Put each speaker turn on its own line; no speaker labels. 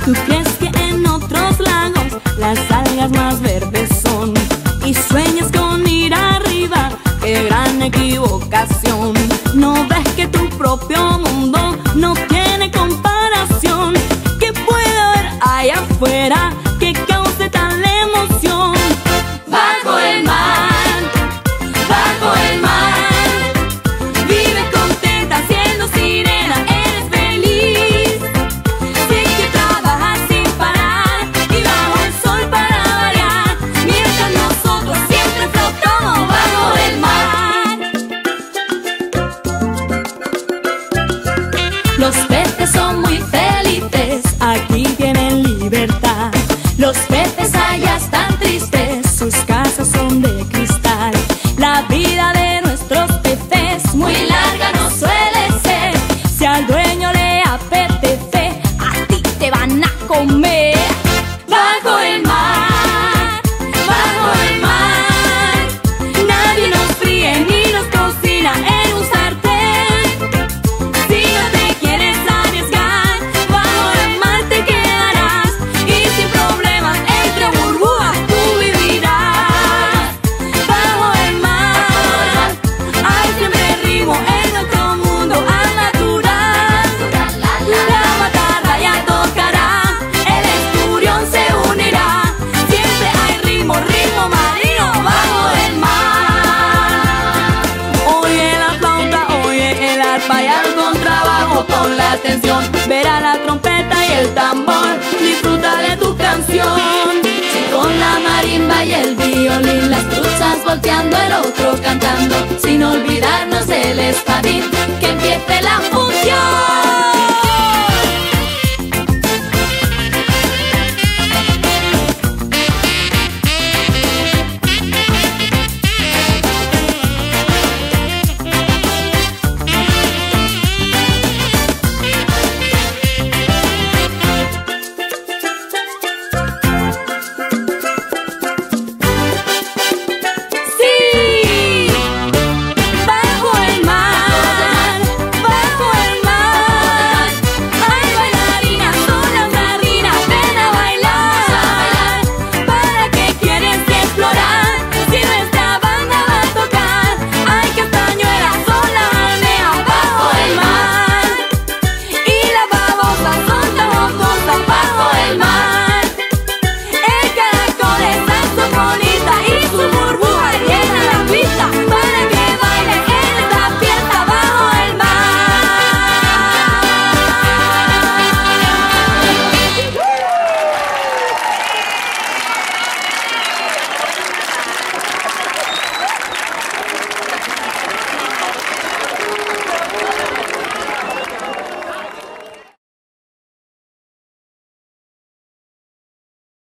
¿Tú crees que en otros lagos las algas más verdes son? Y sueñas con ir arriba, qué gran equivocación. ¿No ves que tu propio mundo no tiene comparación? ¿Qué puede haber allá afuera que cause tal emoción? Bajo el mar, bajo el mar, vive contenta siendo sirena, eres feliz. Sé que trabajas sin parar y bajo el sol para variar, mientras nosotros siempre flotamos bajo el mar. Los peces son muy felices, aquí tienen libertad. Los peces allá están tristes, sus casas son de cristal. La vida de nuestros peces muy larga no suele ser. Si al dueño le apetece, a ti te van a comer. Bajo el mar, nadie nos fríe ni nos cocina en un sartén. Si no te quieres arriesgar, bajo el mar te quedarás y sin problemas entre burbujas tú vivirás. Bajo el mar, hay siempre ritmo en nuestro mundo al natural. La matarra ya tocará, el esturión se unirá. Siempre hay ritmo, ritmo marino bajo el mar. Oye la flauta, oye el arpa y al contrabajo, pon la atención. Verá la trompeta y el tambor, disfruta de tu canción. Si con la marimba y el violín, las truzas volteando, el otro cantando, sin olvidarnos del espadín, que empiece la función.